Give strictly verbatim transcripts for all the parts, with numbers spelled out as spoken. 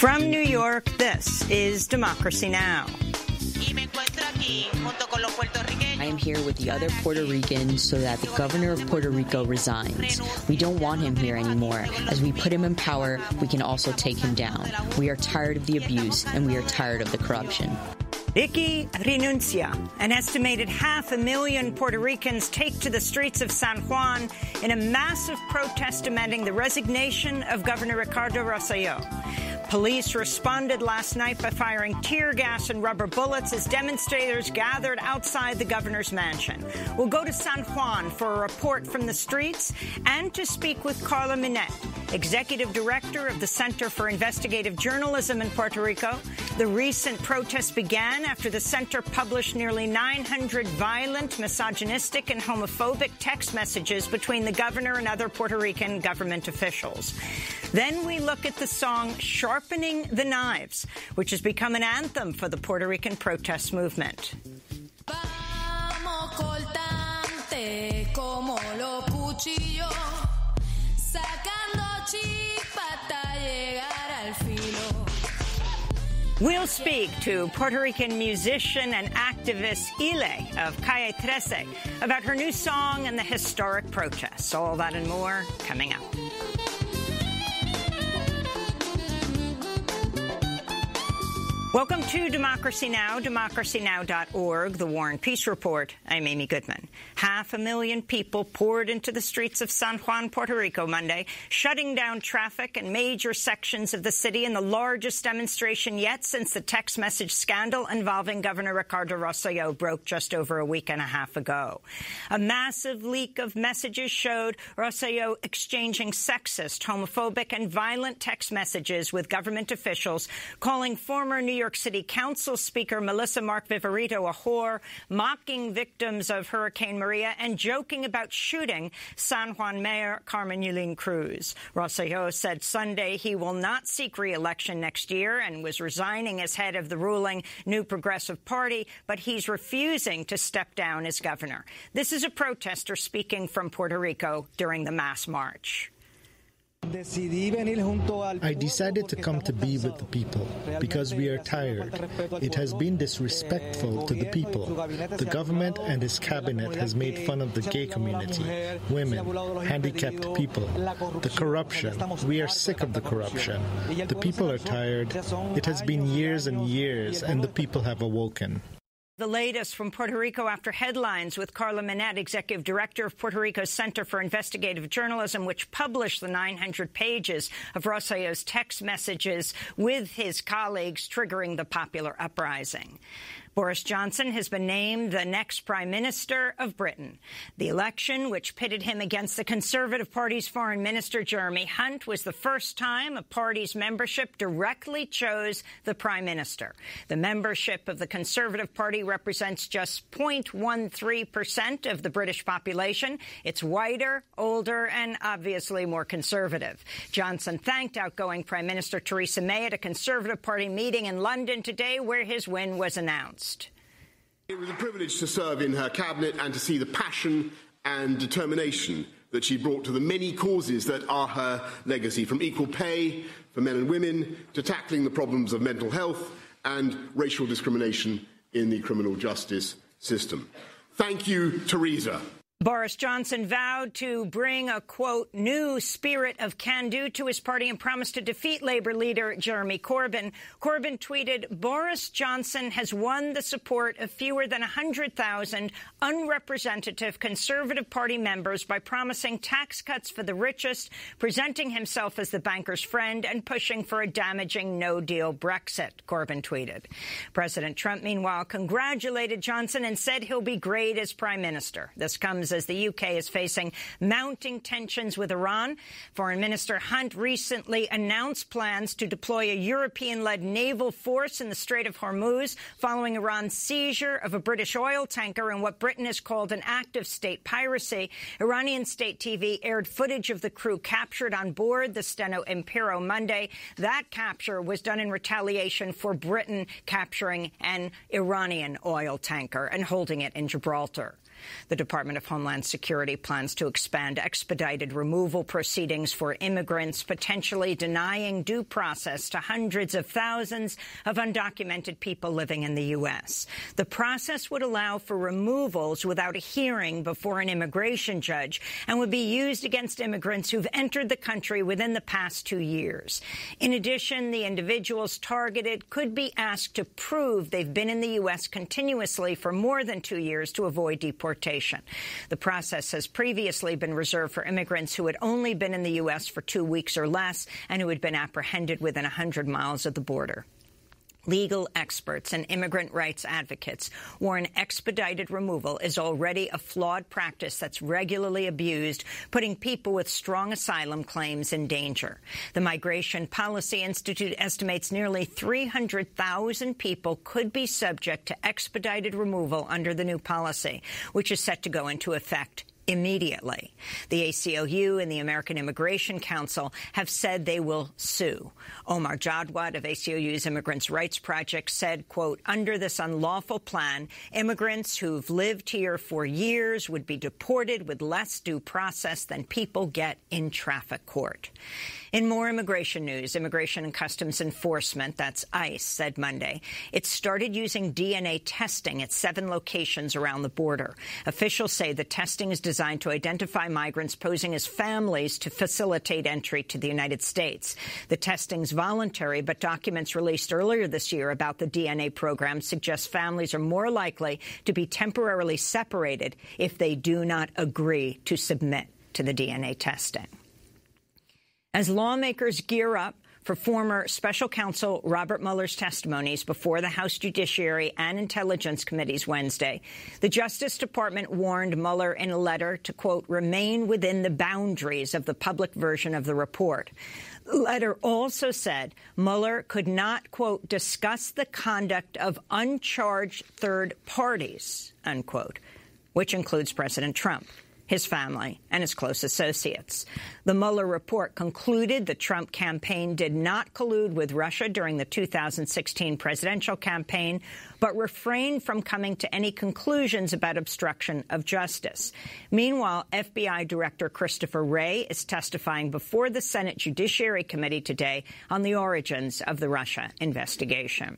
From New York, this is Democracy Now! I am here with the other Puerto Ricans so that the governor of Puerto Rico resigns. We don't want him here anymore. As we put him in power, we can also take him down. We are tired of the abuse, and we are tired of the corruption. Icky renuncia. An estimated half a million Puerto Ricans take to the streets of San Juan in a massive protest demanding the resignation of Governor Ricardo Rosselló. Police responded last night by firing tear gas and rubber bullets as demonstrators gathered outside the governor's mansion. We'll go to San Juan for a report from the streets and to speak with Carla Minette, executive director of the Center for Investigative Journalism in Puerto Rico. The recent protests began after the center published nearly nine hundred violent, misogynistic, and homophobic text messages between the governor and other Puerto Rican government officials. Then we look at the song Sharpening the Knives, which has become an anthem for the Puerto Rican protest movement. We'll speak to Puerto Rican musician and activist Ile of Calle thirteen about her new song and the historic protests. All that and more coming up. Welcome to Democracy Now!, democracy now dot org, the War and Peace Report. I'm Amy Goodman. Half a million people poured into the streets of San Juan, Puerto Rico Monday, shutting down traffic in major sections of the city in the largest demonstration yet since the text message scandal involving Governor Ricardo Rosselló broke just over a week and a half ago. A massive leak of messages showed Rosselló exchanging sexist, homophobic, and violent text messages with government officials, calling former New York New York City Council Speaker Melissa Mark Viverito a whore, mocking victims of Hurricane Maria, and joking about shooting San Juan Mayor Carmen Yulín Cruz. Rosselló said Sunday he will not seek re-election next year and was resigning as head of the ruling New Progressive Party, but he's refusing to step down as governor. This is a protester speaking from Puerto Rico during the mass march. I decided to come to be with the people because we are tired. It has been disrespectful to the people. The government and its cabinet has made fun of the gay community, women, handicapped people, the corruption. We are sick of the corruption. The people are tired. It has been years and years, and the people have awoken. The latest from Puerto Rico after headlines with Carla Minette, executive director of Puerto Rico's Center for Investigative Journalism, which published the nine hundred pages of Rosselló's text messages with his colleagues, triggering the popular uprising. Boris Johnson has been named the next Prime Minister of Britain. The election, which pitted him against the Conservative Party's Foreign Minister Jeremy Hunt, was the first time a party's membership directly chose the Prime Minister. The membership of the Conservative Party represents just zero point one three percent of the British population. It's whiter, older, and obviously more conservative. Johnson thanked outgoing Prime Minister Theresa May at a Conservative Party meeting in London today, where his win was announced. It was a privilege to serve in her cabinet and to see the passion and determination that she brought to the many causes that are her legacy, from equal pay for men and women to tackling the problems of mental health and racial discrimination in the criminal justice system. Thank you, Theresa. Boris Johnson vowed to bring a, quote, new spirit of can-do to his party and promised to defeat Labour leader Jeremy Corbyn. Corbyn tweeted, Boris Johnson has won the support of fewer than one hundred thousand unrepresentative Conservative Party members by promising tax cuts for the richest, presenting himself as the banker's friend, and pushing for a damaging no-deal Brexit, Corbyn tweeted. President Trump, meanwhile, congratulated Johnson and said he'll be great as Prime Minister. This comes as the U K is facing mounting tensions with Iran. Foreign Minister Hunt recently announced plans to deploy a European-led naval force in the Strait of Hormuz following Iran's seizure of a British oil tanker in what Britain has called an act of state piracy. Iranian state T V aired footage of the crew captured on board the Steno Impero Monday. That capture was done in retaliation for Britain capturing an Iranian oil tanker and holding it in Gibraltar. The Department of Homeland Security plans to expand expedited removal proceedings for immigrants, potentially denying due process to hundreds of thousands of undocumented people living in the U S. The process would allow for removals without a hearing before an immigration judge and would be used against immigrants who've entered the country within the past two years. In addition, the individuals targeted could be asked to prove they've been in the U S continuously for more than two years to avoid deportation. The process has previously been reserved for immigrants who had only been in the U S for two weeks or less and who had been apprehended within one hundred miles of the border. Legal experts and immigrant rights advocates warn expedited removal is already a flawed practice that's regularly abused, putting people with strong asylum claims in danger. The Migration Policy Institute estimates nearly three hundred thousand people could be subject to expedited removal under the new policy, which is set to go into effect immediately. The A C L U and the American Immigration Council have said they will sue. Omar Jadwat of A C L U's Immigrants' Rights Project said, quote, under this unlawful plan, immigrants who've lived here for years would be deported with less due process than people get in traffic court. In more immigration news, Immigration and Customs Enforcement, that's ICE, said Monday it started using D N A testing at seven locations around the border. Officials say the testing is designed to identify migrants posing as families to facilitate entry to the United States. The testing's voluntary, but documents released earlier this year about the D N A program suggest families are more likely to be temporarily separated if they do not agree to submit to the D N A testing. As lawmakers gear up for former special counsel Robert Mueller's testimonies before the House Judiciary and Intelligence Committees Wednesday, the Justice Department warned Mueller in a letter to, quote, remain within the boundaries of the public version of the report. The letter also said Mueller could not, quote, discuss the conduct of uncharged third parties, unquote, which includes President Trump, his family, and his close associates. The Mueller report concluded the Trump campaign did not collude with Russia during the two thousand sixteen presidential campaign, but refrained from coming to any conclusions about obstruction of justice. Meanwhile, F B I Director Christopher Wray is testifying before the Senate Judiciary Committee today on the origins of the Russia investigation.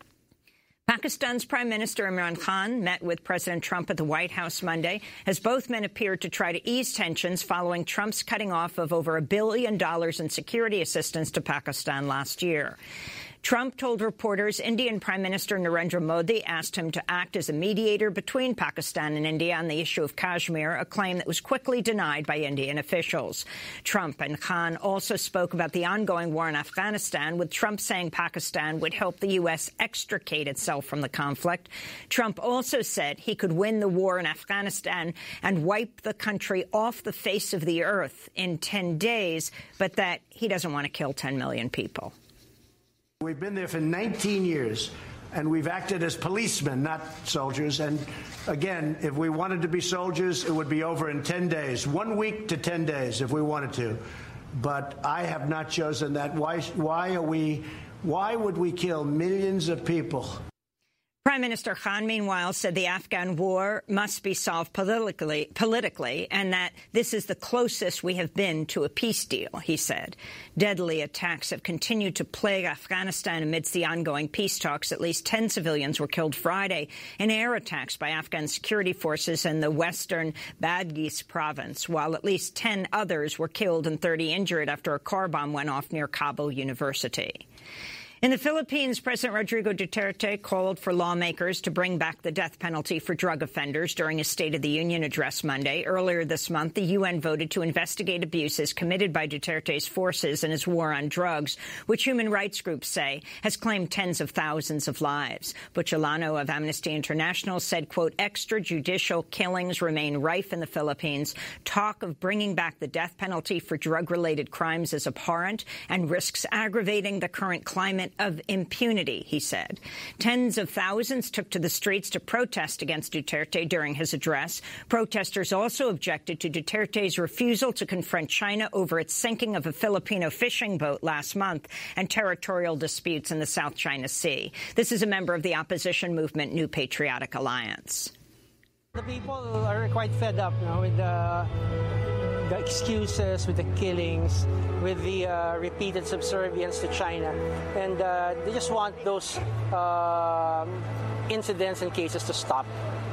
Pakistan's Prime Minister Imran Khan met with President Trump at the White House Monday, as both men appeared to try to ease tensions following Trump's cutting off of over a billion dollars in security assistance to Pakistan last year. Trump told reporters Indian Prime Minister Narendra Modi asked him to act as a mediator between Pakistan and India on the issue of Kashmir, a claim that was quickly denied by Indian officials. Trump and Khan also spoke about the ongoing war in Afghanistan, with Trump saying Pakistan would help the U S extricate itself from the conflict. Trump also said he could win the war in Afghanistan and wipe the country off the face of the earth in ten days, but that he doesn't want to kill ten million people. We've been there for nineteen years, and we've acted as policemen, not soldiers. And again, if we wanted to be soldiers, it would be over in ten days, one week to ten days if we wanted to. But I have not chosen that. Why, why are we, why would we kill millions of people? Prime Minister Khan, meanwhile, said the Afghan war must be solved politically, politically, and that this is the closest we have been to a peace deal, he said. Deadly attacks have continued to plague Afghanistan amidst the ongoing peace talks. At least ten civilians were killed Friday in air attacks by Afghan security forces in the western Badghis province, while at least ten others were killed and thirty injured after a car bomb went off near Kabul University. In the Philippines, President Rodrigo Duterte called for lawmakers to bring back the death penalty for drug offenders during his State of the Union address Monday. Earlier this month, the U N voted to investigate abuses committed by Duterte's forces in his war on drugs, which human rights groups say has claimed tens of thousands of lives. Buchalano of Amnesty International said, quote, extrajudicial killings remain rife in the Philippines. Talk of bringing back the death penalty for drug-related crimes is abhorrent and risks aggravating the current climate of impunity, he said. Tens of thousands took to the streets to protest against Duterte during his address. Protesters also objected to Duterte's refusal to confront China over its sinking of a Filipino fishing boat last month and territorial disputes in the South China Sea. This is a member of the opposition movement New Patriotic Alliance. The people are quite fed up now with the, the excuses, with the killings, with the uh, repeated subservience to China. And uh, they just want those uh, incidents and cases to stop.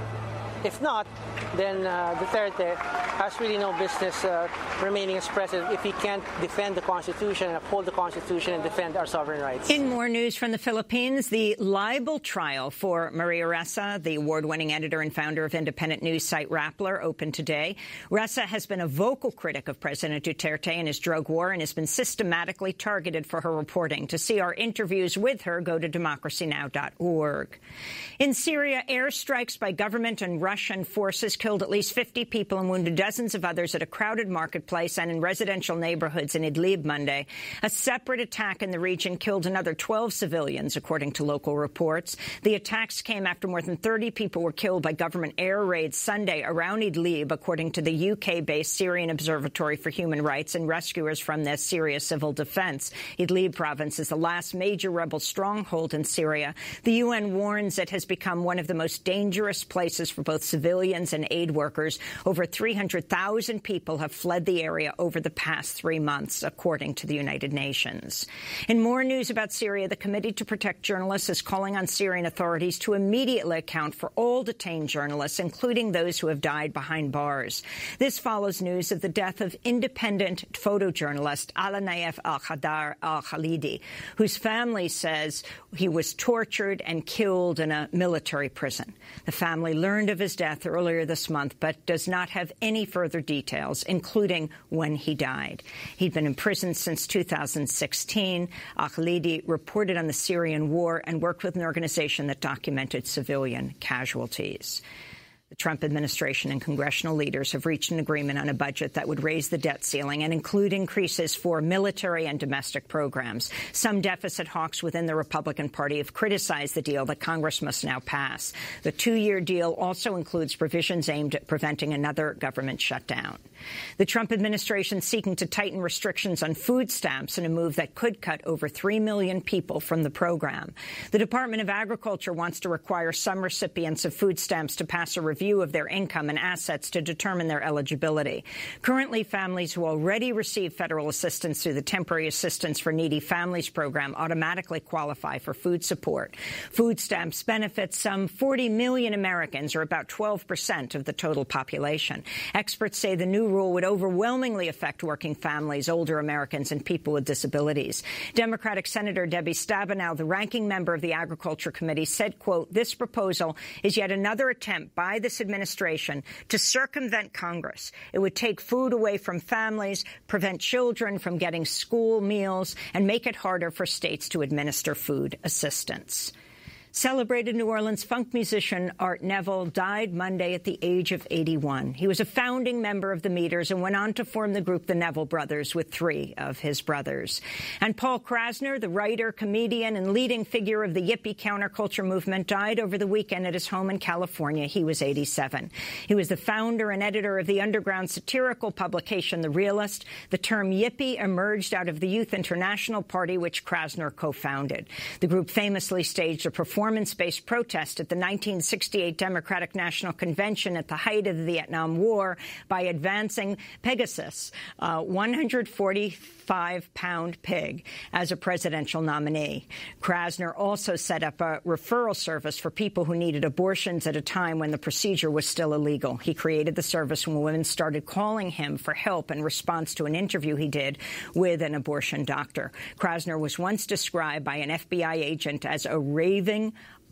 If not, then uh, Duterte has really no business uh, remaining as president if he can't defend the Constitution and uphold the Constitution and defend our sovereign rights. In more news from the Philippines, the libel trial for Maria Ressa, the award-winning editor and founder of independent news site Rappler, opened today. Ressa has been a vocal critic of President Duterte and his drug war and has been systematically targeted for her reporting. To see our interviews with her, go to democracy now dot org. In Syria, airstrikes by government and Russian forces killed at least fifty people and wounded dozens of others at a crowded marketplace and in residential neighborhoods in Idlib Monday. A separate attack in the region killed another twelve civilians, according to local reports. The attacks came after more than thirty people were killed by government air raids Sunday around Idlib, according to the U K-based Syrian Observatory for Human Rights and rescuers from the Syria Civil Defense. Idlib province is the last major rebel stronghold in Syria. The U N warns it has become one of the most dangerous places for both civilians and aid workers. Over three hundred thousand people have fled the area over the past three months, according to the United Nations. In more news about Syria, the Committee to Protect Journalists is calling on Syrian authorities to immediately account for all detained journalists, including those who have died behind bars. This follows news of the death of independent photojournalist Al-Naif al-Khadar al-Khalidi, whose family says he was tortured and killed in a military prison. The family learned of his death earlier this month, but does not have any further details, including when he died. He'd been in prison since two thousand sixteen. Al-Khalidi reported on the Syrian war and worked with an organization that documented civilian casualties. The Trump administration and congressional leaders have reached an agreement on a budget that would raise the debt ceiling and include increases for military and domestic programs. Some deficit hawks within the Republican Party have criticized the deal that Congress must now pass. The two-year deal also includes provisions aimed at preventing another government shutdown. The Trump administration seeking to tighten restrictions on food stamps in a move that could cut over three million people from the program. The Department of Agriculture wants to require some recipients of food stamps to pass a review of their income and assets to determine their eligibility. Currently, families who already receive federal assistance through the Temporary Assistance for Needy Families program automatically qualify for food support. Food stamps benefit some forty million Americans, or about twelve percent of the total population. Experts say the new rule would overwhelmingly affect working families, older Americans, and people with disabilities. Democratic Senator Debbie Stabenow, the ranking member of the Agriculture Committee, said, quote, "This proposal is yet another attempt by this administration to circumvent Congress. It would take food away from families, prevent children from getting school meals, and make it harder for states to administer food assistance." Celebrated New Orleans funk musician Art Neville died Monday at the age of eighty-one. He was a founding member of the Meters and went on to form the group the Neville Brothers with three of his brothers. And Paul Krasner, the writer, comedian, and leading figure of the Yippie counterculture movement, died over the weekend at his home in California. He was eighty-seven. He was the founder and editor of the underground satirical publication The Realist. The term Yippie emerged out of the Youth International Party, which Krasner co-founded. The group famously staged a performance performance-based protest at the nineteen sixty-eight Democratic National Convention at the height of the Vietnam War by advancing Pegasus, a one hundred forty-five pound pig, as a presidential nominee. Krasner also set up a referral service for people who needed abortions at a time when the procedure was still illegal. He created the service when women started calling him for help in response to an interview he did with an abortion doctor. Krasner was once described by an F B I agent as a raving,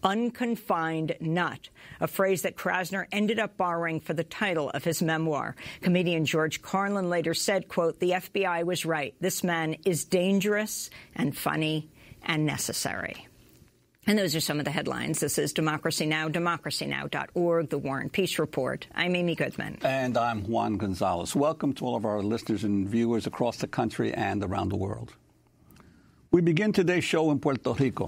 unconfined nut, a phrase that Krasner ended up borrowing for the title of his memoir. Comedian George Carlin later said, quote, "The F B I was right. This man is dangerous and funny and necessary." And those are some of the headlines. This is Democracy Now!, democracy now dot org, The War and Peace Report. I'm Amy Goodman. And I'm Juan Gonzalez. Welcome to all of our listeners and viewers across the country and around the world. We begin today's show in Puerto Rico.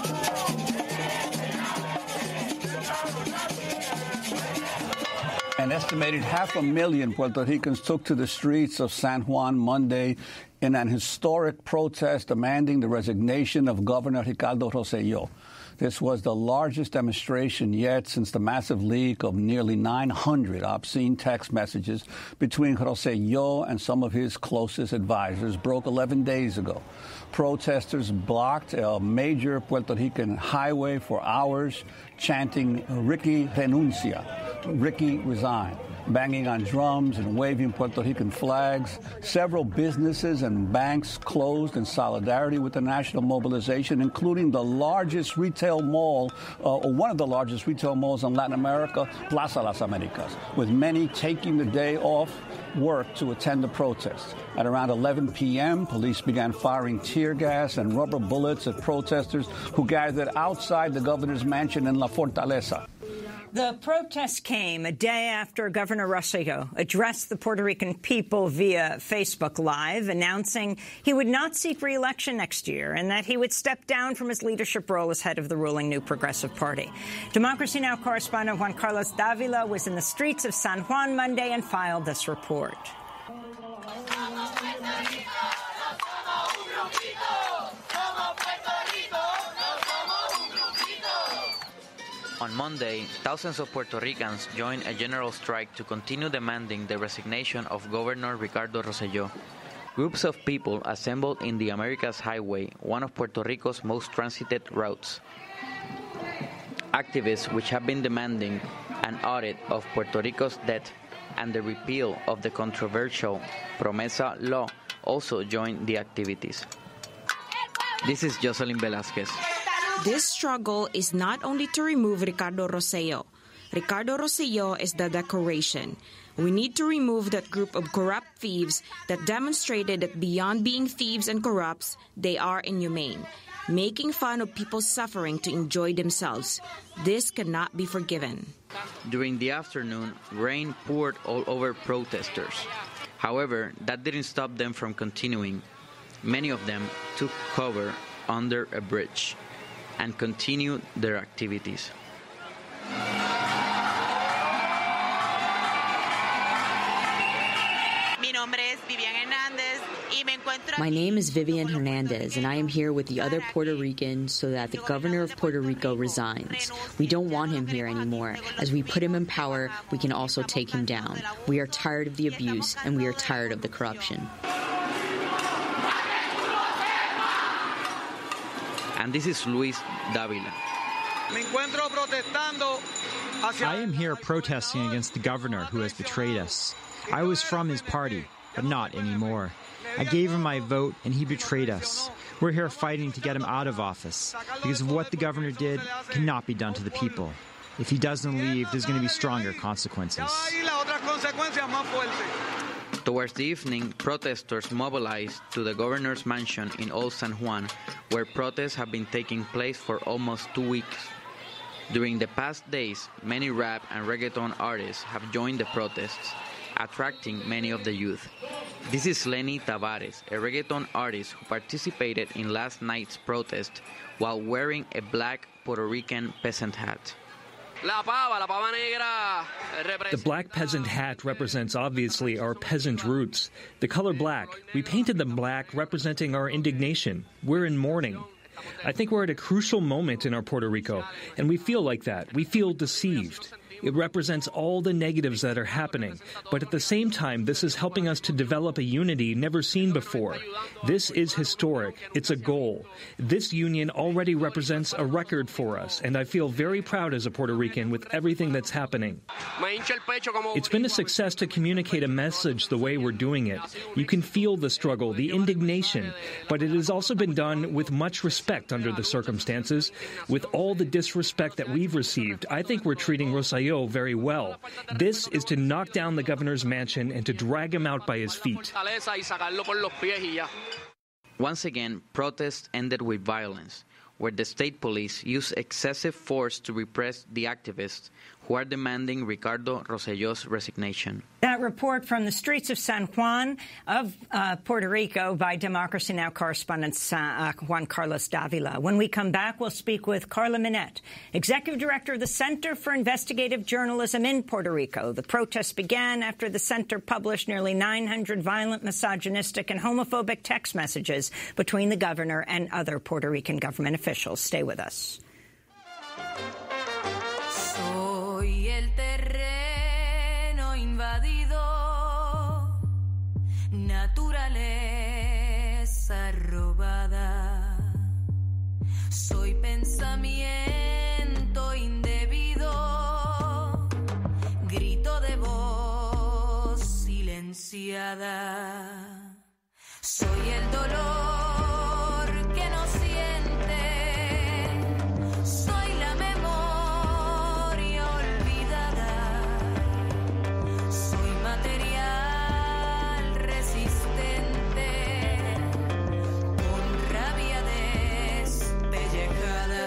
An estimated half a million Puerto Ricans took to the streets of San Juan Monday in an historic protest demanding the resignation of Governor Ricardo Rosselló. This was the largest demonstration yet since the massive leak of nearly nine hundred obscene text messages between Rosselló and some of his closest advisors broke eleven days ago. Protesters blocked a major Puerto Rican highway for hours, chanting, "Ricky renuncia," Ricky resign, banging on drums and waving Puerto Rican flags. Several businesses and banks closed in solidarity with the national mobilization, including the largest retail mall, uh, or one of the largest retail malls in Latin America, Plaza Las Americas, with many taking the day off work to attend the protest. At around eleven p.m., police began firing tear gas and rubber bullets at protesters who gathered outside the governor's mansion in La Fortaleza. The protest came a day after Governor Rosselló addressed the Puerto Rican people via Facebook Live, announcing he would not seek re-election next year and that he would step down from his leadership role as head of the ruling New Progressive Party. Democracy Now! Correspondent Juan Carlos Davila was in the streets of San Juan Monday and filed this report. On Monday, thousands of Puerto Ricans joined a general strike to continue demanding the resignation of Governor Ricardo Rosselló. Groups of people assembled in the Americas Highway, one of Puerto Rico's most transited routes. Activists, which have been demanding an audit of Puerto Rico's debt and the repeal of the controversial Promesa law, also joined the activities. This is Jocelyn Velázquez. This struggle is not only to remove Ricardo Rosselló. Ricardo Rosselló is the decoration. We need to remove that group of corrupt thieves that demonstrated that beyond being thieves and corrupts, they are inhumane, making fun of people's suffering to enjoy themselves. This cannot be forgiven. During the afternoon, rain poured all over protesters. However, that didn't stop them from continuing. Many of them took cover under a bridge and continued their activities. My name is Vivian Hernandez, and I am here with the other Puerto Ricans so that the governor of Puerto Rico resigns. We don't want him here anymore. As we put him in power, we can also take him down. We are tired of the abuse, and we are tired of the corruption. And this is Luis Davila. I am here protesting against the governor who has betrayed us. I was from his party, but not anymore. I gave him my vote, and he betrayed us. We're here fighting to get him out of office, because of what the governor did cannot be done to the people. If he doesn't leave, there's going to be stronger consequences. Towards the evening, protesters mobilized to the governor's mansion in Old San Juan, where protests have been taking place for almost two weeks. During the past days, many rap and reggaeton artists have joined the protests, attracting many of the youth. This is Lenny Tavares, a reggaeton artist who participated in last night's protest while wearing a black Puerto Rican peasant hat. The black peasant hat represents obviously our peasant roots. The color black, we painted them black representing our indignation. We're in mourning. I think we're at a crucial moment in our Puerto Rico, and we feel like that. We feel deceived. It represents all the negatives that are happening, but at the same time, this is helping us to develop a unity never seen before. This is historic. It's a goal. This union already represents a record for us, and I feel very proud as a Puerto Rican with everything that's happening. It's been a success to communicate a message the way we're doing it. You can feel the struggle, the indignation, but it has also been done with much respect under the circumstances. With all the disrespect that we've received, I think we're treating Rosselló very well. This is to knock down the governor's mansion and to drag him out by his feet. Once again, protests ended with violence, where the state police used excessive force to repress the activists who are demanding Ricardo Rosselló's resignation. That That report from the streets of San Juan of uh, Puerto Rico by Democracy Now! Correspondent uh, Juan Carlos Davila. When we come back, we'll speak with Carla Minette, Executive Director of the Center for Investigative Journalism in Puerto Rico. The protests began after the center published nearly nine hundred violent, misogynistic and homophobic text messages between the governor and other Puerto Rican government officials. Stay with us. Soy el terreno invadido, naturaleza robada. Soy pensamiento indebido, grito de voz silenciada. Soy el dolor que no siente, soy la memoria olvidada, soy material resistente, con rabia despellejada,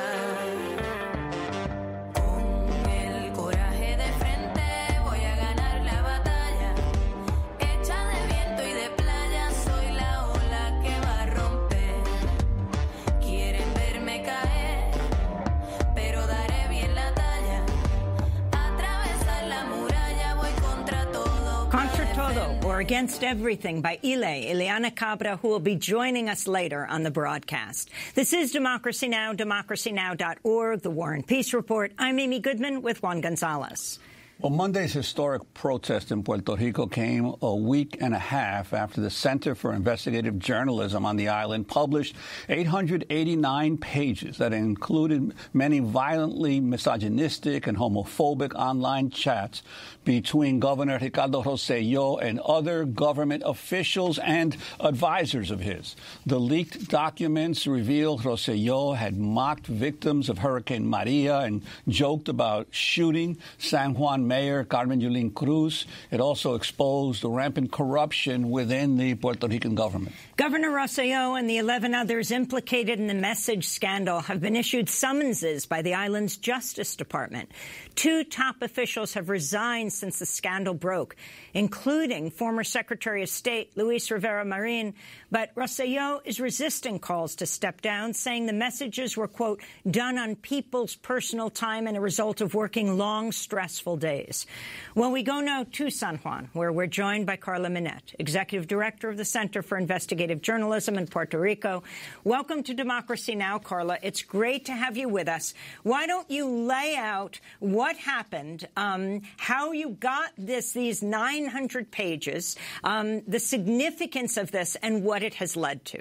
con el coraje de frente voy a ganar la batalla, hecha de viento y de playa, soy la ola que va a romper, quieren verme caer, pero daré bien la talla, atravesar la muralla, voy contra todo. Contra Todo, or Against Everything, by Ile, Ileana Cabra, who will be joining us later on the broadcast. This is Democracy Now!, democracy now dot org, the War and Peace Report. I'm Amy Goodman with Juan Gonzalez. Well, Monday's historic protest in Puerto Rico came a week and a half after the Center for Investigative Journalism on the island published eight hundred eighty-nine pages that included many violently misogynistic and homophobic online chats between Governor Ricardo Rosselló and other government officials and advisors of his. The leaked documents revealed Rosselló had mocked victims of Hurricane Maria and joked about shooting San Juan Mayor Carmen Yulín Cruz. It also exposed the rampant corruption within the Puerto Rican government. Governor Rosselló and the eleven others implicated in the message scandal have been issued summonses by the island's Justice Department. Two top officials have resigned since the scandal broke, including former Secretary of State Luis Rivera Marin. But Rosselló is resisting calls to step down, saying the messages were, quote, done on people's personal time and a result of working long, stressful days. Well, we go now to San Juan, where we're joined by Carla Minette, Executive Director of the Center for Investigative Journalism in Puerto Rico. Welcome to Democracy Now!, Carla. It's great to have you with us. Why don't you lay out what happened, um, how you got this, these nine hundred pages, um, the significance of this, and what it has led to.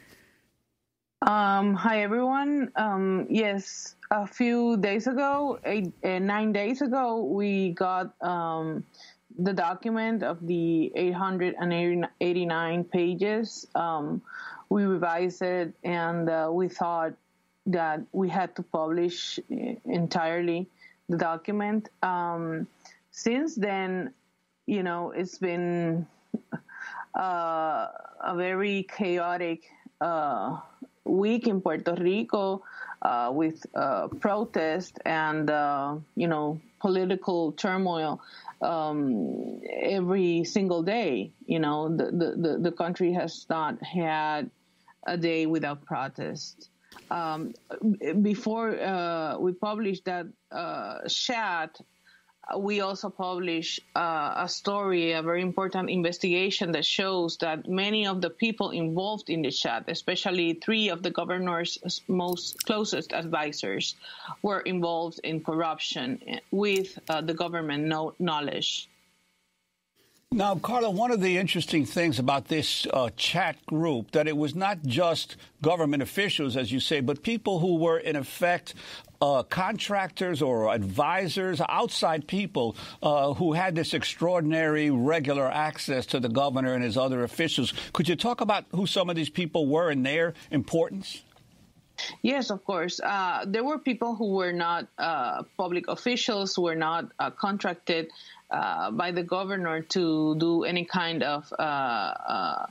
Um, hi, everyone. Um, yes, a few days ago, eight, uh, nine days ago, we got um, the document of the eight hundred eighty-nine pages. Um, we revised it, and uh, we thought that we had to publish entirely the document. Um, since then, you know, it's been uh, a very chaotic uh, week in Puerto Rico uh, with uh, protest and, uh, you know, political turmoil um, every single day. You know, the, the, the country has not had a day without protest. Um, before uh, we published that uh, chat, we also published uh, a story, a very important investigation that shows that many of the people involved in the chat, especially three of the governor's most closest advisors, were involved in corruption with uh, the government no- knowledge. Now, Carla, one of the interesting things about this uh, chat group, that it was not just government officials, as you say, but people who were, in effect, uh, contractors or advisors, outside people uh, who had this extraordinary regular access to the governor and his other officials. Could you talk about who some of these people were and their importance? Yes, of course. Uh, there were people who were not uh, public officials, who were not uh, contracted Uh, by the governor to do any kind of uh, uh,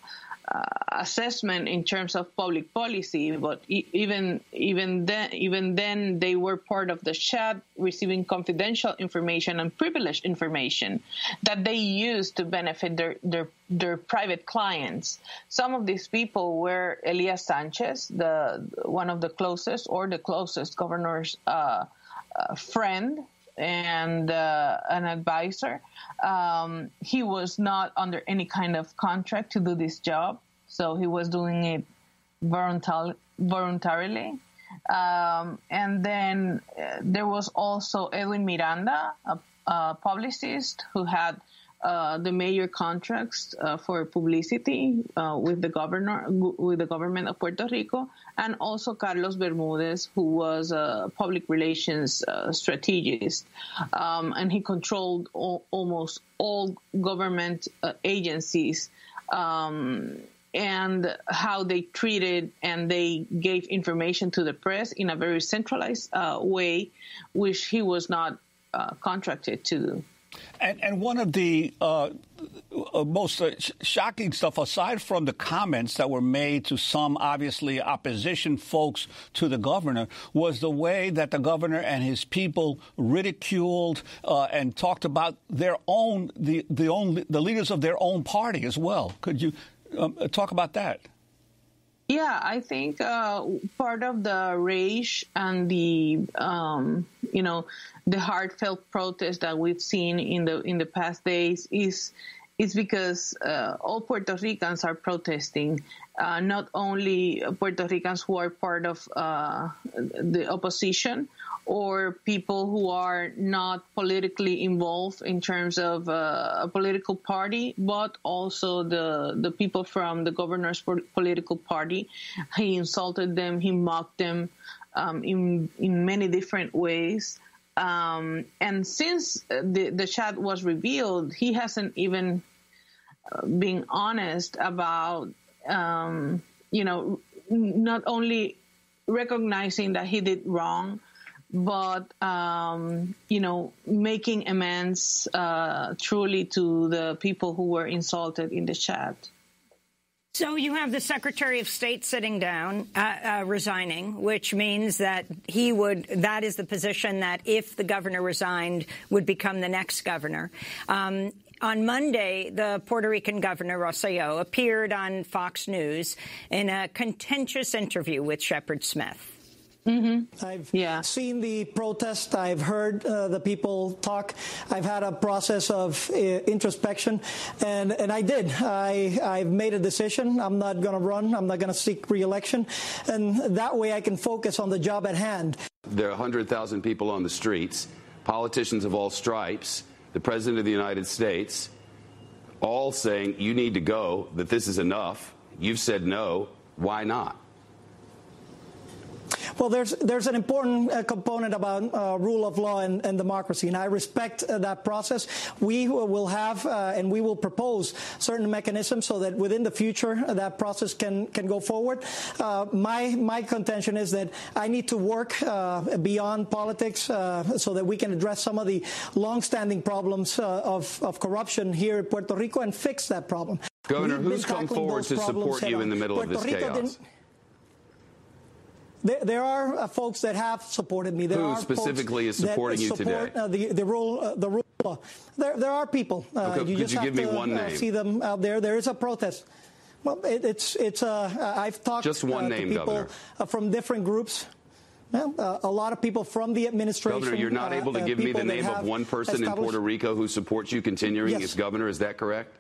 uh, assessment in terms of public policy, but e- even even then, even then, they were part of the chat, receiving confidential information and privileged information that they used to benefit their their their private clients. Some of these people were Elias Sanchez, the one of the closest or the closest governor's uh, uh, friend and uh, an advisor. Um, he was not under any kind of contract to do this job, so he was doing it voluntar- voluntarily. Um, and then uh, there was also Edwin Miranda, a, a publicist who had uh, the major contracts uh, for publicity uh, with the governor, with the government of Puerto Rico, and also Carlos Bermudez, who was a public relations uh, strategist, um, and he controlled all, almost all government uh, agencies. Um, and how they treated and they gave information to the press in a very centralized uh, way, which he was not uh, contracted to do. And, and one of the uh, most uh, sh- shocking stuff, aside from the comments that were made to some obviously opposition folks to the governor, was the way that the governor and his people ridiculed uh, and talked about their own the the own the leaders of their own party as well. Could you um, talk about that? Yeah, I think uh, part of the rage and the, um, you know, the heartfelt protest that we've seen in the in the past days is is because uh, all Puerto Ricans are protesting, uh, not only Puerto Ricans who are part of uh, the opposition or people who are not politically involved in terms of uh, a political party, but also the the people from the governor's political party. He insulted them, he mocked them um, in in many different ways. Um, and since the, the chat was revealed, he hasn't even uh, been honest about, um, you know, not only recognizing that he did wrong, but, um, you know, making amends uh, truly to the people who were insulted in the chat. So you have the Secretary of State sitting down, uh, uh, resigning, which means that he would, that is the position that if the governor resigned would become the next governor. Um, on Monday, the Puerto Rican governor, Rosselló, appeared on Fox News in a contentious interview with Shepard Smith. Mm-hmm. I've yeah. seen the protest. I've heard uh, the people talk. I've had a process of uh, introspection, and, and I did. I, I've made a decision. I'm not going to run. I'm not going to seek re-election, and that way I can focus on the job at hand. There are one hundred thousand people on the streets, politicians of all stripes, the President of the United States, all saying you need to go, that this is enough. You've said no. Why not? Well, there's there's an important uh, component about uh, rule of law and, and democracy, and I respect uh, that process. We will have uh, and we will propose certain mechanisms so that within the future uh, that process can can go forward. Uh, my my contention is that I need to work uh, beyond politics uh, so that we can address some of the long-standing problems uh, of of corruption here in Puerto Rico and fix that problem. Governor, We've who's come forward to support you in the middle Puerto of this Rico chaos? There, there are uh, folks that have supported me. There Who are specifically is that supporting you support, today? Uh, the, the rule, uh, the rule law. There, there are people. Uh, okay, you could just you have give me to, one uh, name? see them out there. There is a protest. Well, it, it's it's. Uh, I've talked just one uh, name, to people uh, from different groups. Well, uh, a lot of people from the administration. Governor, you're not able to uh, give me the name of one person in Puerto Rico who supports you continuing yes. as governor. Is that correct?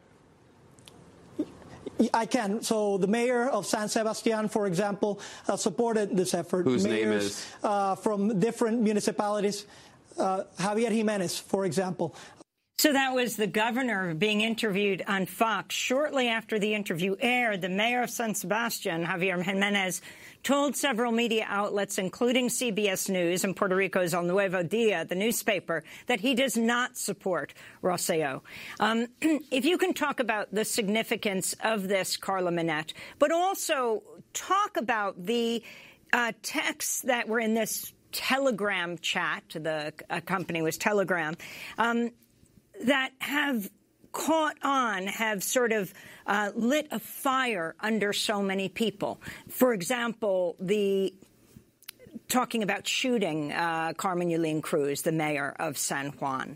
I can. So the mayor of San Sebastian, for example, uh, supported this effort. Whose Mayors, name is? Uh, from different municipalities. Uh, Javier Jimenez, for example. So that was the governor being interviewed on Fox. Shortly after the interview aired, the mayor of San Sebastian, Javier Jimenez, told several media outlets, including C B S News and Puerto Rico's El Nuevo Dia, the newspaper, that he does not support Rosselló. Um, if you can talk about the significance of this, Carla Minette, but also talk about the uh, texts that were in this Telegram chat, the uh, company was Telegram, um, that have caught on, have sort of uh, lit a fire under so many people. For example, the talking about shooting uh, Carmen Yulín Cruz, the mayor of San Juan.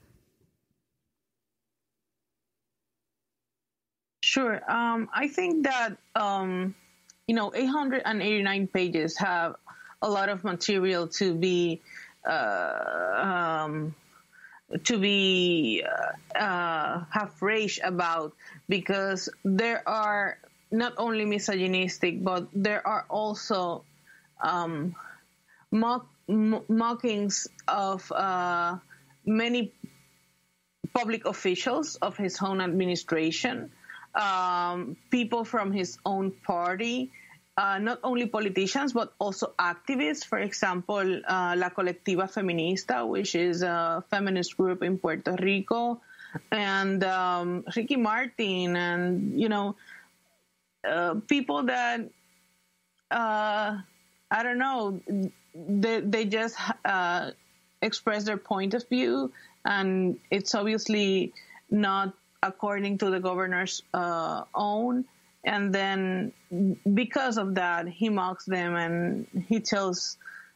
Sure. Um, I think that, um, you know, eight hundred eighty-nine pages have a lot of material to be uh, um, to be uh, uh, have rage about, because there are not only misogynistic, but there are also um, mock, m- mockings of uh, many public officials of his own administration, um, people from his own party, uh, not only politicians, but also activists. For example, uh, La Colectiva Feminista, which is a feminist group in Puerto Rico, and um, Ricky Martin, and, you know, uh, people that, uh, I don't know, they, they just uh, express their point of view, and it's obviously not according to the governor's uh, own. And then because of that, he mocks them and he tells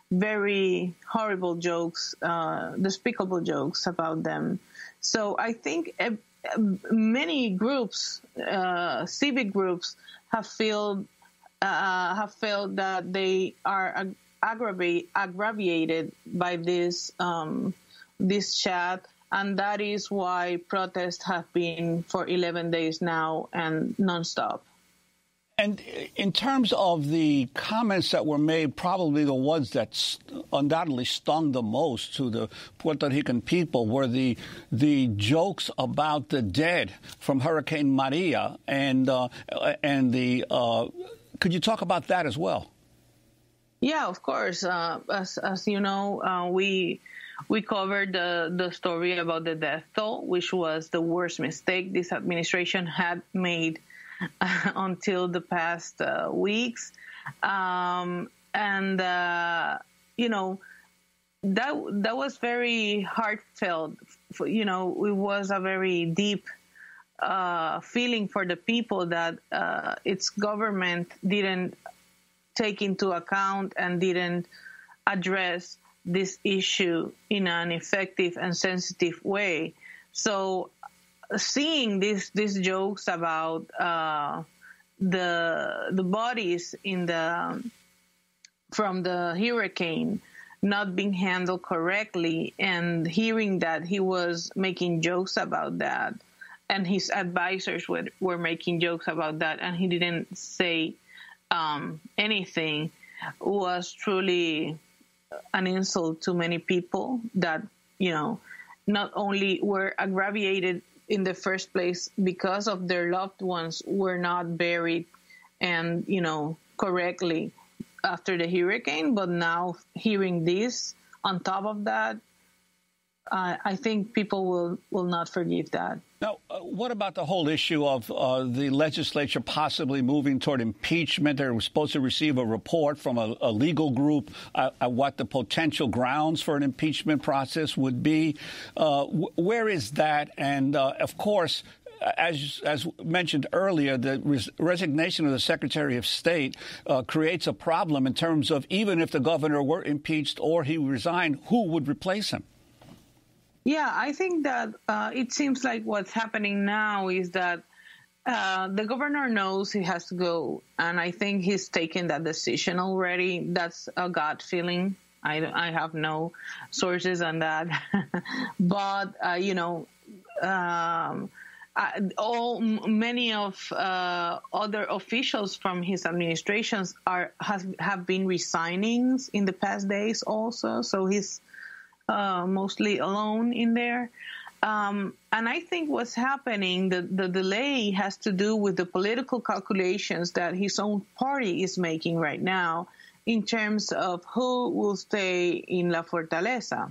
very horrible jokes, uh, despicable jokes about them. So I think uh, many groups, uh, civic groups, have felt uh, have felt that they are ag- aggravate, aggravated by this um, this chat. And that is why protests have been for eleven days now and nonstop. And in terms of the comments that were made, probably the ones that undoubtedly stung the most to the Puerto Rican people were the the jokes about the dead from Hurricane Maria, and uh, and the. Uh, could you talk about that as well? Yeah, of course. Uh, as as you know, uh, we. We covered the, the story about the death toll, which was the worst mistake this administration had made uh, until the past uh, weeks. Um, and, uh, you know, that that was very heartfelt. You know, it was a very deep uh, feeling for the people that uh, its government didn't take into account and didn't address this issue in an effective and sensitive way. So seeing these these jokes about uh, the the bodies in the from the hurricane not being handled correctly, and hearing that he was making jokes about that, and his advisors were, were making jokes about that, and he didn't say um, anything, was truly an insult to many people that, you know, not only were aggravated in the first place because of their loved ones were not buried and, you know, correctly after the hurricane, but now hearing this on top of that, uh, I think people will, will not forgive that. Now, uh, what about the whole issue of uh, the legislature possibly moving toward impeachment? They were supposed to receive a report from a, a legal group uh, uh, what the potential grounds for an impeachment process would be. Uh, w- where is that? And, uh, of course, as as mentioned earlier, the res- resignation of the Secretary of State uh, creates a problem in terms of even if the governor were impeached or he resigned, who would replace him? Yeah, I think that uh, it seems like what's happening now is that uh, the governor knows he has to go, and I think he's taken that decision already. That's a gut feeling. I, I have no sources on that. But, uh, you know, um, I, all many of uh, other officials from his administrations are has, have been resigning in the past days also, so he's Uh, mostly alone in there. Um, and I think what's happening, the, the delay has to do with the political calculations that his own party is making right now in terms of who will stay in La Fortaleza.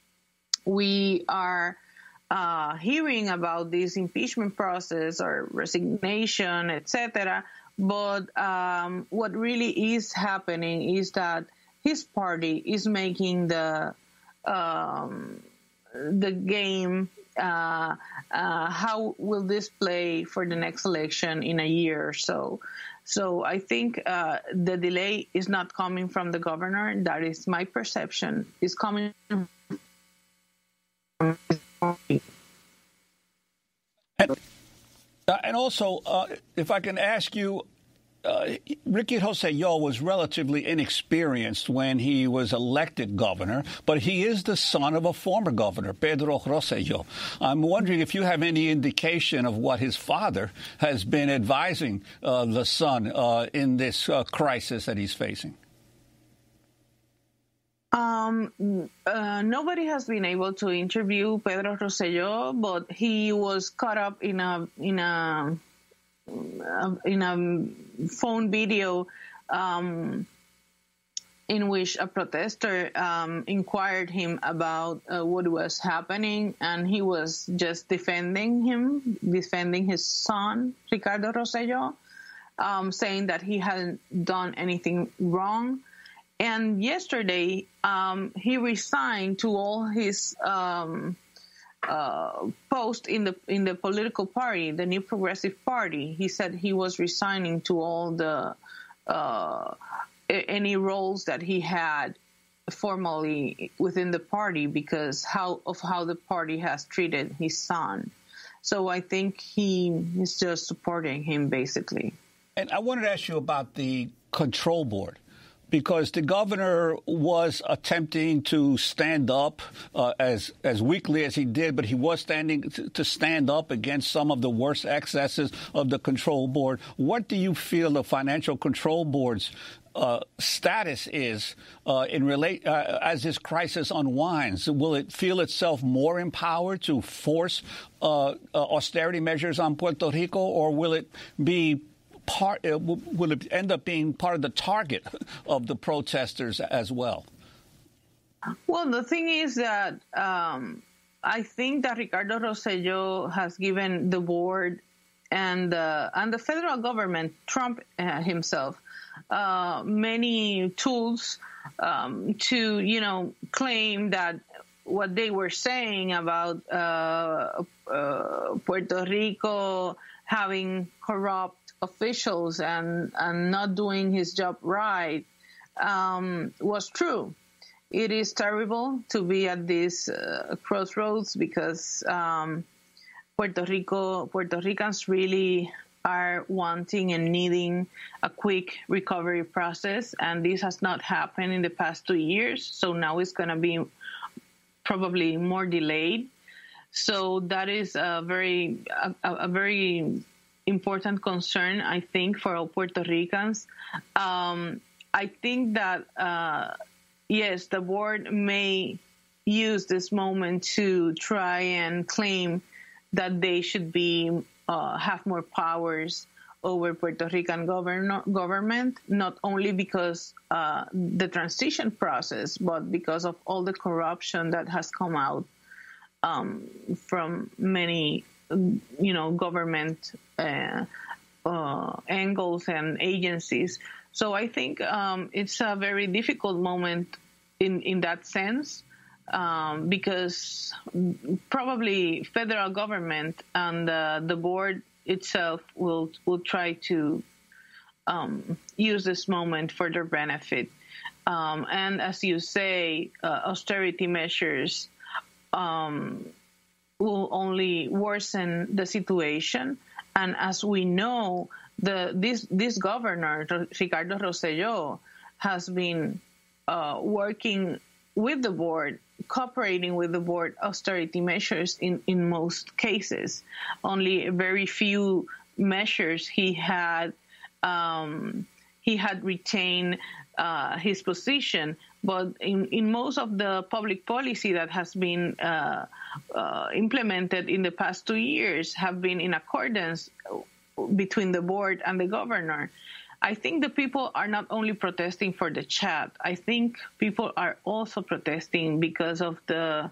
We are uh, hearing about this impeachment process or resignation, et cetera. But um, what really is happening is that his party is making the Um, the game uh, uh, how will this play for the next election in a year or so. So I think uh, the delay is not coming from the governor. That is my perception. It's coming from and, uh, and also, uh, if I can ask you, Uh, Ricky Rosselló was relatively inexperienced when he was elected governor, but he is the son of a former governor, Pedro Rosselló. I'm wondering if you have any indication of what his father has been advising uh, the son uh, in this uh, crisis that he's facing. Um, uh, nobody has been able to interview Pedro Rosselló, but he was caught up in a in a in a phone video um, in which a protester um, inquired him about uh, what was happening, and he was just defending him, defending his son, Ricardo Rosselló, um, saying that he hadn't done anything wrong. And yesterday, um, he resigned to all his um, Uh, post in the in the political party, the New Progressive Party. He said he was resigning to all the uh, any roles that he had formally within the party because how of how the party has treated his son. So I think he is just supporting him basically. And I wanted to ask you about the control board, because the governor was attempting to stand up uh, as as weakly as he did, but he was standing to, to stand up against some of the worst excesses of the control board. What do you feel the financial control board's uh, status is uh, in relate uh, as this crisis unwinds? Will it feel itself more empowered to force uh, uh, austerity measures on Puerto Rico, or will it be Part, uh, will it end up being part of the target of the protesters as well? Well, the thing is that um, I think that Ricardo Rosselló has given the board and uh, and the federal government, Trump uh, himself, uh, many tools um, to, you know, claim that what they were saying about uh, uh, Puerto Rico having corrupt officials and, and not doing his job right um, was true. It is terrible to be at this uh, crossroads because um, Puerto Rico, Puerto Ricans really are wanting and needing a quick recovery process, and this has not happened in the past two years. So now it's going to be probably more delayed. So that is a very a, a very important concern, I think, for all Puerto Ricans. Um, I think that, uh, yes, the board may use this moment to try and claim that they should be uh, have more powers over Puerto Rican govern- government, not only because uh, the transition process, but because of all the corruption that has come out um, from many you know, government uh, uh, angles and agencies. So I think um, it's a very difficult moment in, in that sense um, because probably federal government and uh, the board itself will will try to um, use this moment for their benefit. Um, and as you say, uh, austerity measures um, will only worsen the situation. And as we know, the this this governor, Ricardo Rosselló, has been uh, working with the board, cooperating with the board austerity measures in, in most cases. Only very few measures he had um, he had retained uh, his position. But in, in most of the public policy that has been uh, uh, implemented in the past two years have been in accordance between the board and the governor. I think the people are not only protesting for the chat. I think people are also protesting because of the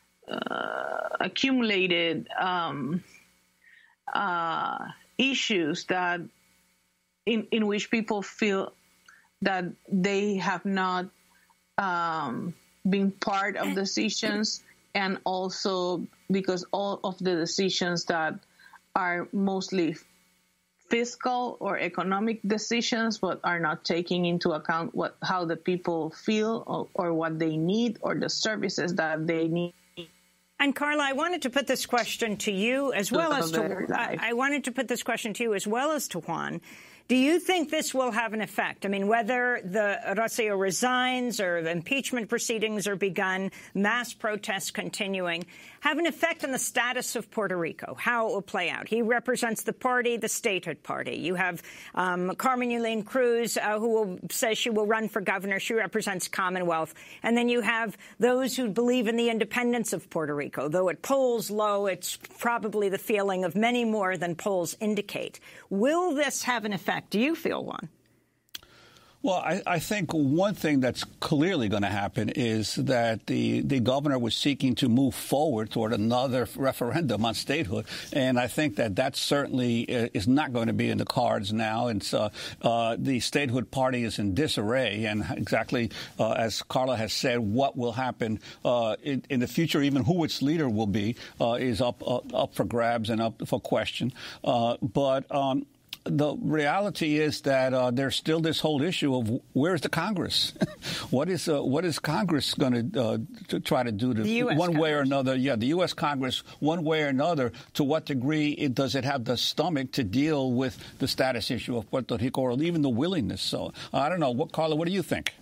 uh, accumulated um, uh, issues that in, in which people feel that they have not um, been part of decisions and also because all of the decisions that are mostly fiscal or economic decisions, but are not taking into account what how the people feel or, or what they need or the services that they need. And Carla, I wanted to put this question to you as well as to I, I wanted to put this question to you as well as to Juan. Do you think this will have an effect? I mean, whether the Rosselló resigns or the impeachment proceedings are begun, mass protests continuing, have an effect on the status of Puerto Rico, how it will play out? He represents the party, the statehood party. You have um, Carmen Yulín Cruz, uh, who will say she will run for governor. She represents Commonwealth. And then you have those who believe in the independence of Puerto Rico. Though it polls low, it's probably the feeling of many more than polls indicate. Will this have an effect? Do you feel, Juan? Well, I, I think one thing that's clearly going to happen is that the, the governor was seeking to move forward toward another referendum on statehood. And I think that that certainly is not going to be in the cards now. And so, uh, the statehood party is in disarray. And exactly uh, as Carla has said, what will happen uh, in, in the future, even who its leader will be, uh, is up, up, up for grabs and up for question. Uh, but um the reality is that uh, there's still this whole issue of where's the Congress? what is uh, what is Congress going to, uh, to try to do to one Congress. way or another? Yeah, the U S Congress, one way or another. To what degree it, does it have the stomach to deal with the status issue of Puerto Rico, or even the willingness? So I don't know. What, Carla, what do you think?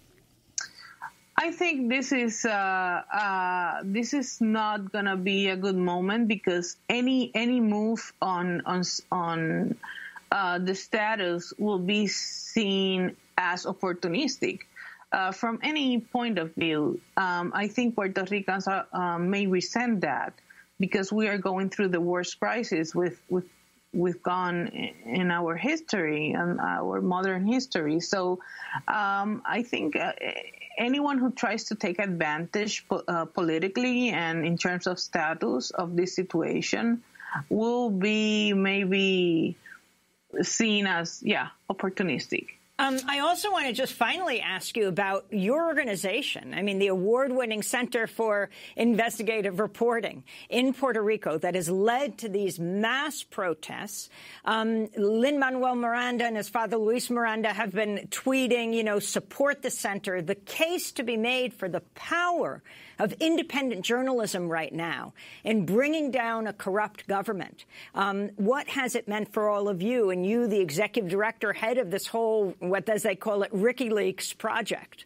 I think this is uh, uh, this is not going to be a good moment because any any move on on on Uh, the status will be seen as opportunistic uh, from any point of view. Um, I think Puerto Ricans are, uh, may resent that because we are going through the worst crisis with with we've gone in our history and our modern history. So um, I think uh, anyone who tries to take advantage po- uh, politically and in terms of status of this situation will be maybe seen as, yeah, opportunistic. Um, I also want to just finally ask you about your organization. I mean, the award-winning Center for Investigative Reporting in Puerto Rico that has led to these mass protests. Um, Lin-Manuel Miranda and his father, Luis Miranda, have been tweeting, you know, support the center. The case to be made for the power of independent journalism right now in bringing down a corrupt government. Um, what has it meant for all of you, and you, the executive director, head of this whole, what as they call it, WikiLeaks project?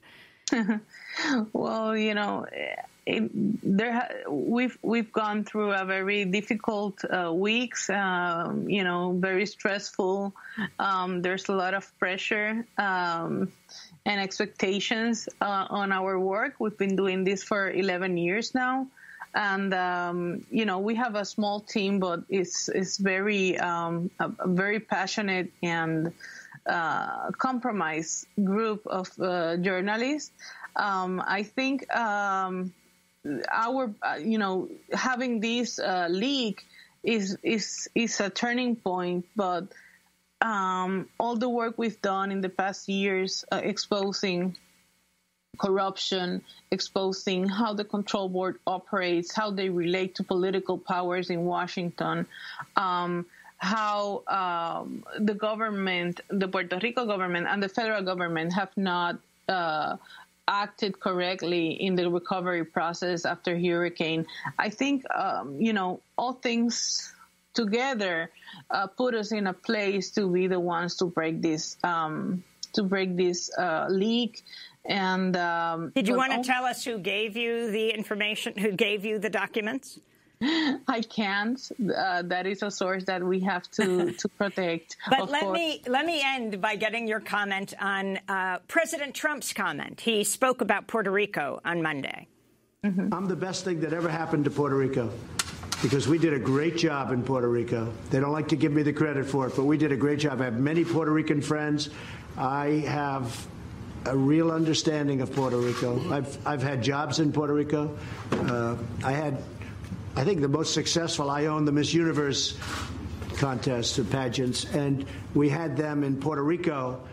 Well, you know, it, there ha- we've we've gone through a very difficult uh, weeks. Um, you know, very stressful. Um, there's a lot of pressure. Um, and expectations uh, on our work. We've been doing this for eleven years now. And, um, you know, we have a small team, but it's, it's very, um, a, a very passionate and uh, compromised group of uh, journalists. Um, I think um, our, uh, you know, having this uh, leak is, is, is a turning point, but Um, all the work we've done in the past years, uh, exposing corruption, exposing how the control board operates, how they relate to political powers in Washington, um, how um, the government, the Puerto Rico government and the federal government have not uh, acted correctly in the recovery process after hurricane. I think, um, you know, all things together uh, put us in a place to be the ones to break this um, to break this uh, leak. And um, did you want to tell us who gave you the information? Who gave you the documents? I can't. Uh, that is a source that we have to, to protect. But of let course. me let me end by getting your comment on uh, President Trump's comment. He spoke about Puerto Rico on Monday. Mm-hmm. I'm the best thing that ever happened to Puerto Rico, because we did a great job in Puerto Rico. They don't like to give me the credit for it, but we did a great job. I have many Puerto Rican friends. I have a real understanding of Puerto Rico. I've, I've had jobs in Puerto Rico. Uh, I had, I think, the most successful. I owned the Miss Universe contest, the pageants, and we had them in Puerto Rico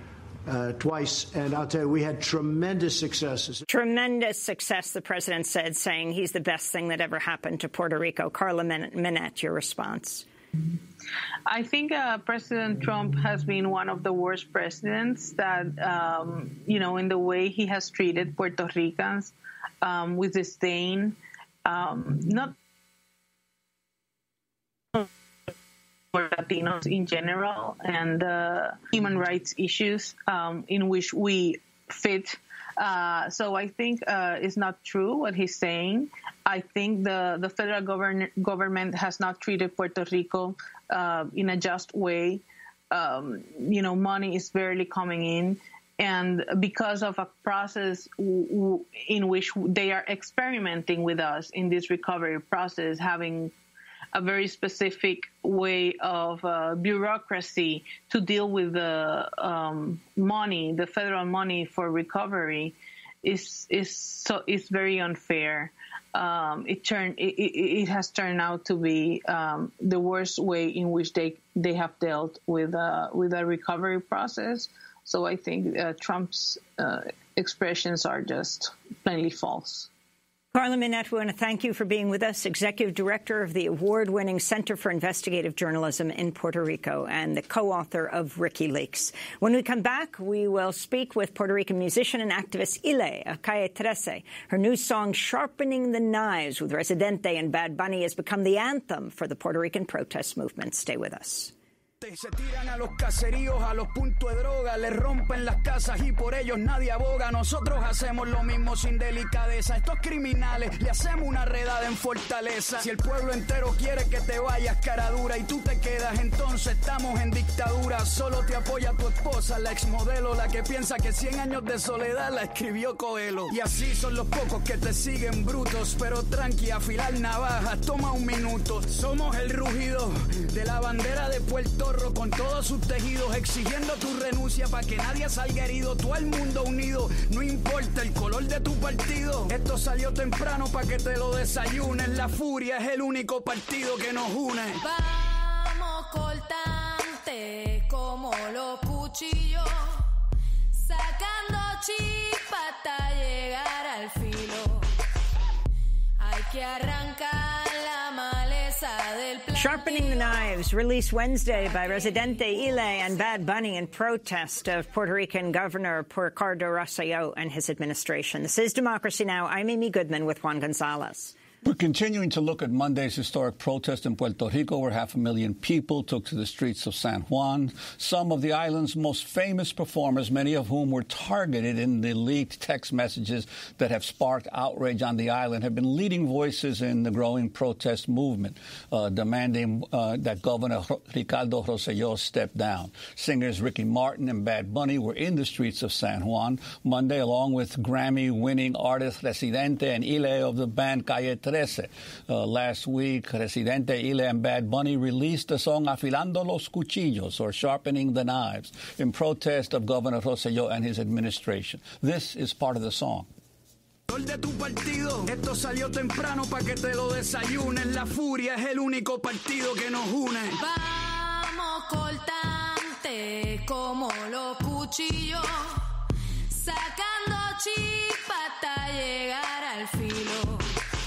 uh, twice. And I'll tell you, we had tremendous successes. Tremendous success, the president said, saying he's the best thing that ever happened to Puerto Rico. Carla Minette, your response. I think uh, President Trump has been one of the worst presidents that, um, you know, in the way he has treated Puerto Ricans um, with disdain, um, not for Latinos in general, and uh, human rights issues um, in which we fit. Uh, so I think uh, it's not true what he's saying. I think the, the federal govern- government has not treated Puerto Rico uh, in a just way. Um, you know, money is barely coming in. And because of a process w- w- in which they are experimenting with us in this recovery process, having a very specific way of uh, bureaucracy to deal with the um, money, the federal money for recovery, is is so is very unfair. Um, it turned it, it, it has turned out to be um, the worst way in which they they have dealt with uh, with a recovery process. So I think uh, Trump's uh, expressions are just plainly false. Carla Minette, we want to thank you for being with us, Executive Director of the award-winning Center for Investigative Journalism in Puerto Rico and the co-author of WikiLeaks. When we come back, we will speak with Puerto Rican musician and activist Ile of Calle thirteen. Her new song, Sharpening the Knives with Residente and Bad Bunny, has become the anthem for the Puerto Rican protest movement. Stay with us. Se tiran a los caseríos, a los puntos de droga, les rompen las casas y por ellos nadie aboga. Nosotros hacemos lo mismo sin delicadeza. Estos criminales le hacemos una redada en Fortaleza. Si el pueblo entero quiere que te vayas, cara dura, y tú te quedas, entonces estamos en dictadura. Solo te apoya tu esposa, la exmodelo, la que piensa que cien años de soledad la escribió Coelho. Y así son los pocos que te siguen brutos, pero tranqui, afilar navajas, toma un minuto. Somos el rugido de la bandera de Puerto Rico, con todos sus tejidos, exigiendo tu renuncia para que nadie salga herido, todo el mundo unido, no importa el color de tu partido. Esto salió temprano para que te lo desayunes, la furia es el único partido que nos une. Vamos cortante como los cuchillos, sacando chispa hasta llegar al filo. Hay que arrancar la maleza del plan. Sharpening the Knives, released Wednesday by Residente, Ile, and Bad Bunny in protest of Puerto Rican Governor Ricardo Rosselló and his administration. This is Democracy Now! I'm Amy Goodman with Juan Gonzalez. We're continuing to look at Monday's historic protest in Puerto Rico, where half a million people took to the streets of San Juan. Some of the island's most famous performers, many of whom were targeted in the leaked text messages that have sparked outrage on the island, have been leading voices in the growing protest movement, uh, demanding uh, that Governor Ricardo Rosselló step down. Singers Ricky Martin and Bad Bunny were in the streets of San Juan Monday, along with Grammy-winning artist Residente and Ile of the band Calle thirteen. Uh, last week, Residente, Ile, and Bad Bunny released the song Afilando los Cuchillos, or Sharpening the Knives, in protest of Governor Rosselló and his administration. This is part of the song. De tu partido, esto salió temprano para que te lo desayunes. La furia es el único partido que nos une. Vamos cortante como los cuchillos, sacando chispa hasta llegar al filo.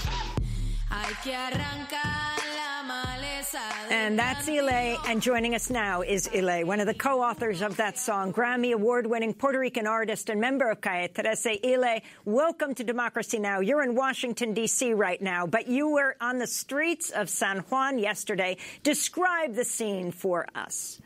And that's Ile, and joining us now is Ile, one of the co-authors of that song, Grammy Award-winning Puerto Rican artist and member of Calle thirteen. Ile, welcome to Democracy Now! You're in Washington, D C right now, but you were on the streets of San Juan yesterday. Describe the scene for us.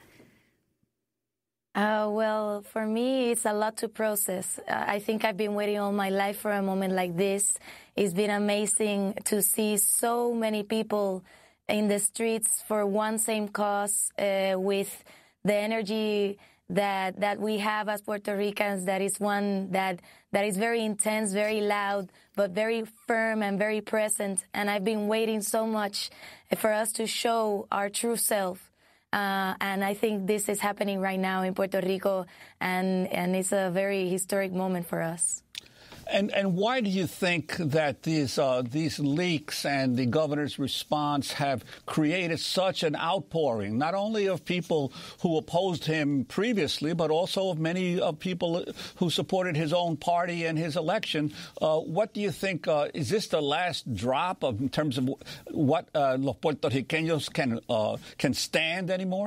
Uh, well, for me, it's a lot to process. Uh, I think I've been waiting all my life for a moment like this. It's been amazing to see so many people in the streets for one same cause, uh, with the energy that that we have as Puerto Ricans. That is one that that is very intense, very loud, but very firm and very present. And I've been waiting so much for us to show our true self. Uh, and I think this is happening right now in Puerto Rico, and, and it's a very historic moment for us. And and why do you think that these uh, these leaks and the governor's response have created such an outpouring, not only of people who opposed him previously, but also of many of people who supported his own party and his election? Uh, what do you think? Uh, is this the last drop of, in terms of what uh, los puertorriqueños can uh, can stand anymore?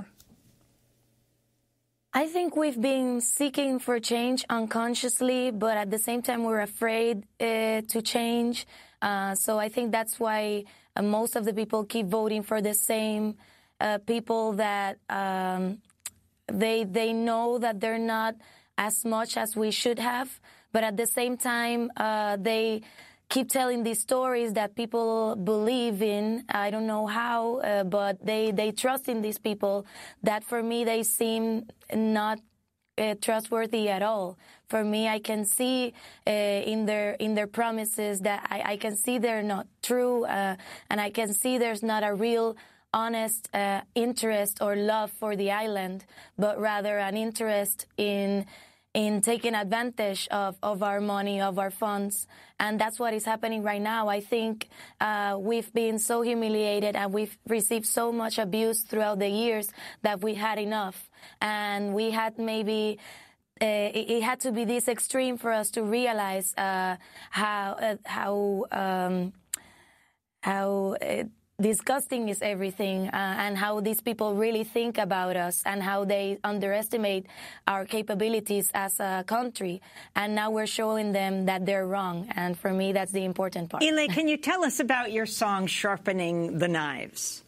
I think we've been seeking for change unconsciously, but at the same time, we're afraid uh, to change. Uh, so I think that's why uh, most of the people keep voting for the same uh, people that um, they they know that they're not as much as we should have, but at the same time, uh, they keep telling these stories that people believe in. I don't know how, uh, but they, they trust in these people that for me, they seem not uh, trustworthy at all. For me, I can see uh, in their in their promises that I, I can see they're not true, uh, and I can see there's not a real honest uh, interest or love for the island, but rather an interest in in taking advantage of, of our money, of our funds. And that's what is happening right now. I think uh, we've been so humiliated and we've received so much abuse throughout the years that we had enough. And we had maybe, uh, it, it had to be this extreme for us to realize uh, how, uh, how, um, how, uh, disgusting is everything, uh, and how these people really think about us and how they underestimate our capabilities as a country. And now we're showing them that they're wrong. And for me, that's the important part. Ile, can you tell us about your song, Sharpening the Knives?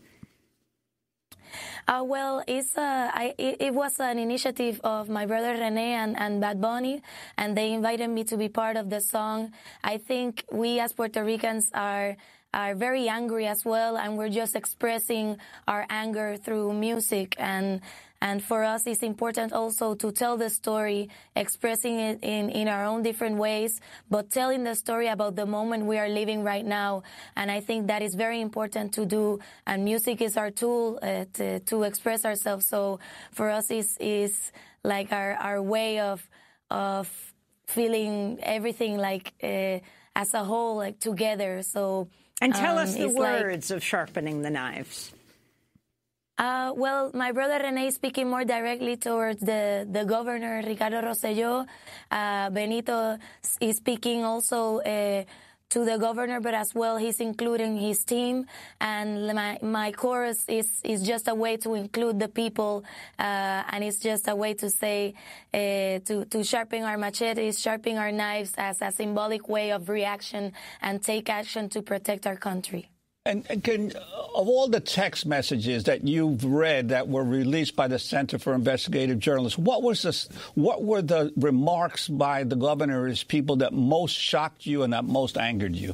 Uh, well, it's uh, I, it, it was an initiative of my brother Rene and, and Bad Bunny, and they invited me to be part of the song. I think we as Puerto Ricans are are very angry as well, and we're just expressing our anger through music. And and for us, it's important also to tell the story, expressing it in, in our own different ways, but telling the story about the moment we are living right now. And I think that is very important to do, and music is our tool uh, to, to express ourselves. So for us, it's, it's like our, our way of, of feeling everything like uh, as a whole, like together. So And tell um, us the words like, of Sharpening the Knives. Uh, well, my brother Rene is speaking more directly towards the, the governor, Ricardo Rosselló. Uh, Benito is speaking also uh, to the governor, but as well he's including his team. And my, my chorus is, is just a way to include the people, uh, and it's just a way to say, uh, to, to sharpen our machetes, sharpen our knives as a symbolic way of reaction and take action to protect our country. And, and can, of all the text messages that you've read that were released by the Center for Investigative Journalists, what was this, what were the remarks by the governor's people that most shocked you and that most angered you?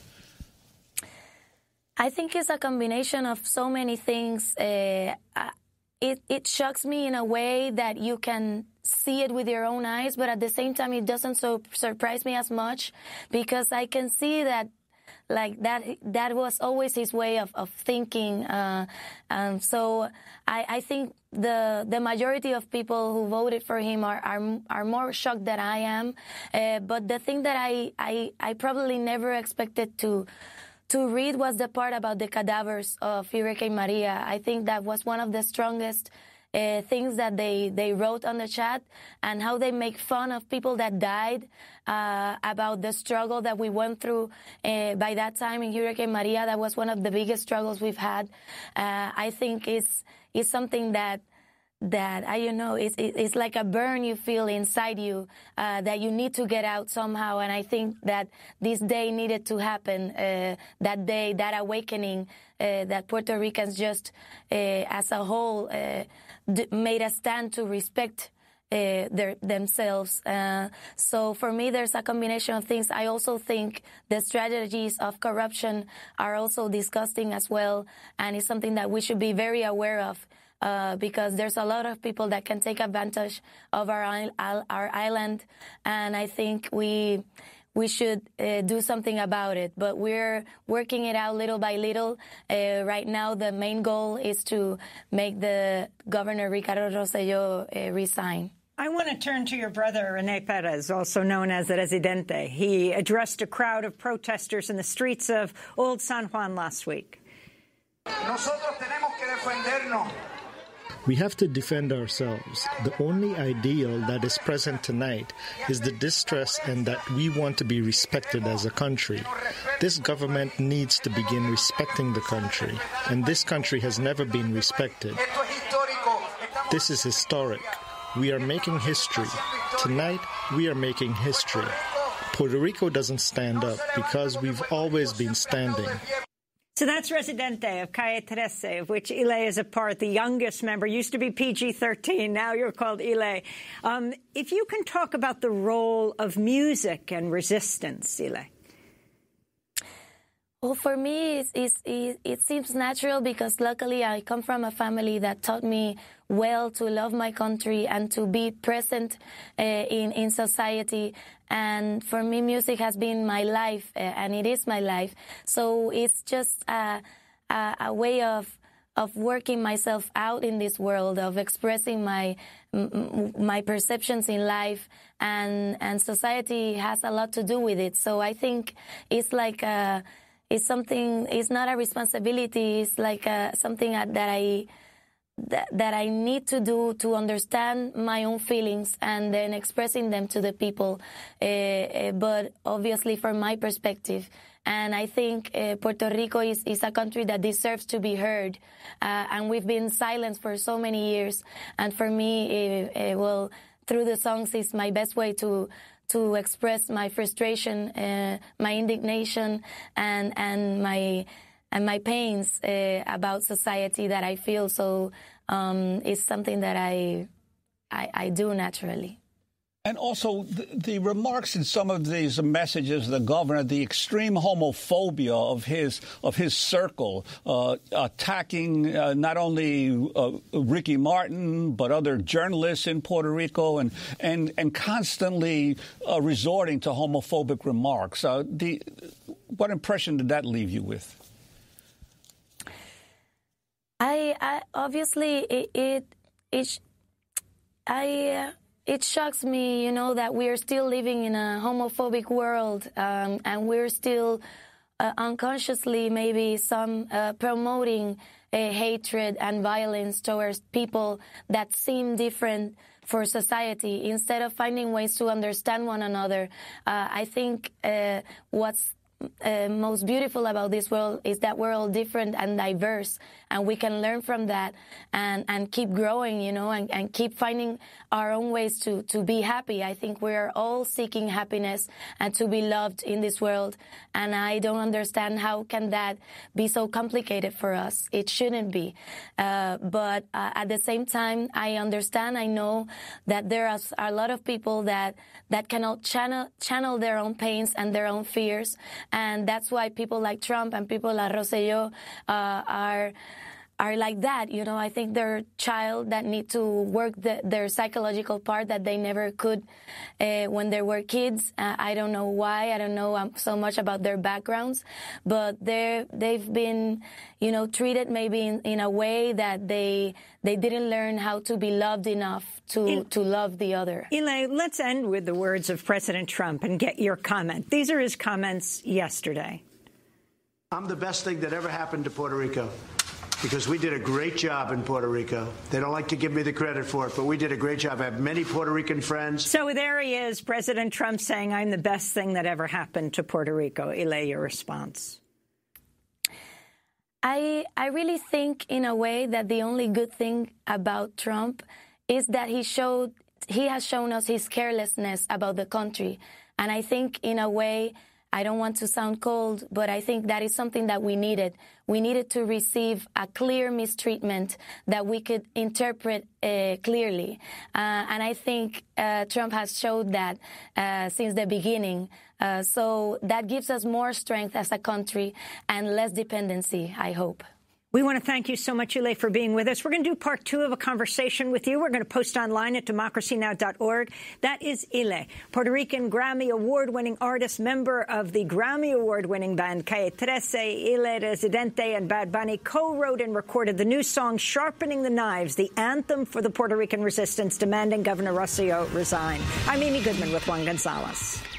I think it's a combination of so many things. Uh, it, it shocks me in a way that you can see it with your own eyes, but at the same time, it doesn't so surprise me as much because I can see that like that, that was always his way of, of thinking. Uh, um, so I, I think the the majority of people who voted for him are are, are more shocked than I am. Uh, but the thing that I, I I probably never expected to to read was the part about the cadavers of Hurricane Maria. I think that was one of the strongest Uh, things that they, they wrote on the chat, and how they make fun of people that died, uh, about the struggle that we went through uh, by that time in Hurricane Maria. That was one of the biggest struggles we've had. Uh, I think it's, it's something that that I, you know, it's, it's like a burn you feel inside you, uh, that you need to get out somehow. And I think that this day needed to happen, uh, that day, that awakening, uh, that Puerto Ricans just, uh, as a whole, uh, d- made a stand to respect uh, their, themselves. Uh, so for me, there's a combination of things. I also think the strategies of corruption are also disgusting as well, and it's something that we should be very aware of. Uh, because there's a lot of people that can take advantage of our our island, and I think we we should uh, do something about it. But we're working it out little by little. Uh, right now, the main goal is to make the Governor Ricardo Rosselló uh, resign. I want to turn to your brother, René Perez, also known as Residente. He addressed a crowd of protesters in the streets of Old San Juan last week. Nosotros tenemos que defendernos. We have to defend ourselves. The only ideal that is present tonight is the distress and that we want to be respected as a country. This government needs to begin respecting the country, and this country has never been respected. This is historic. We are making history. Tonight, we are making history. Puerto Rico doesn't stand up because we've always been standing. So that's Residente of Calle trece, of which Ile is a part, the youngest member. Used to be P G thirteen, now you're called Ile. Um, if you can talk about the role of music and resistance, Ile. Well, for me, it's, it's, it, it seems natural because luckily I come from a family that taught me well to love my country and to be present uh, in, in society. And for me, music has been my life, uh, and it is my life. So it's just a, a, a way of of working myself out in this world, of expressing my my perceptions in life, and and society has a lot to do with it. So I think it's like a, it's something. It's not a responsibility. It's like a, something that I. That, that I need to do to understand my own feelings and then expressing them to the people, uh, uh, but obviously from my perspective. And I think uh, Puerto Rico is, is a country that deserves to be heard, uh, and we've been silenced for so many years. And for me, uh, uh, well, through the songs is my best way to to express my frustration, uh, my indignation, and and my and my pains uh, about society that I feel. So um, it's something that I, I I do naturally. And also the, the remarks in some of these messages, the governor, the extreme homophobia of his of his circle, uh, attacking uh, not only uh, Ricky Martin but other journalists in Puerto Rico, and and and constantly uh, resorting to homophobic remarks. Uh, the what impression did that leave you with? I, I obviously it it, it I uh, it shocks me, you know, that we are still living in a homophobic world, um, and we're still uh, unconsciously maybe some uh, promoting uh, hatred and violence towards people that seem different for society instead of finding ways to understand one another. Uh, I think uh, what's Uh, most beautiful about this world is that we're all different and diverse, and we can learn from that and, and keep growing, you know, and, and keep finding our own ways to, to be happy. I think we're all seeking happiness and to be loved in this world, and I don't understand how can that be so complicated for us. It shouldn't be. Uh, but uh, at the same time, I understand, I know that there are a lot of people that, that cannot channel, channel their own pains and their own fears. And that's why people like Trump and people like Rosselló uh, are are like that. You know, I think they're child that need to work the, their psychological part that they never could uh, when they were kids. Uh, I don't know why. I don't know um, so much about their backgrounds, but they they've been, you know, treated maybe in, in a way that they they didn't learn how to be loved enough to Il- to love the other. Ile, let's end with the words of President Trump and get your comment. These are his comments yesterday. I'm the best thing that ever happened to Puerto Rico, because we did a great job in Puerto Rico. They don't like to give me the credit for it, but we did a great job. I have many Puerto Rican friends. So there he is, President Trump saying, I'm the best thing that ever happened to Puerto Rico. Ile, your response? I I really think, in a way, that the only good thing about Trump is that he showed he has shown us his carelessness about the country. And I think, in a way, I don't want to sound cold, but I think that is something that we needed. We needed to receive a clear mistreatment that we could interpret uh, clearly. Uh, and I think uh, Trump has showed that uh, since the beginning. Uh, so that gives us more strength as a country and less dependency, I hope. We want to thank you so much, Ile, for being with us. We're going to do part two of a conversation with you. We're going to post online at democracy now dot org. That is Ile, Puerto Rican Grammy Award-winning artist, member of the Grammy Award-winning band Calle trece. Ile Residente and Bad Bunny co-wrote and recorded the new song Sharpening the Knives, the anthem for the Puerto Rican resistance demanding Governor Rosselló resign. I'm Amy Goodman with Juan Gonzalez.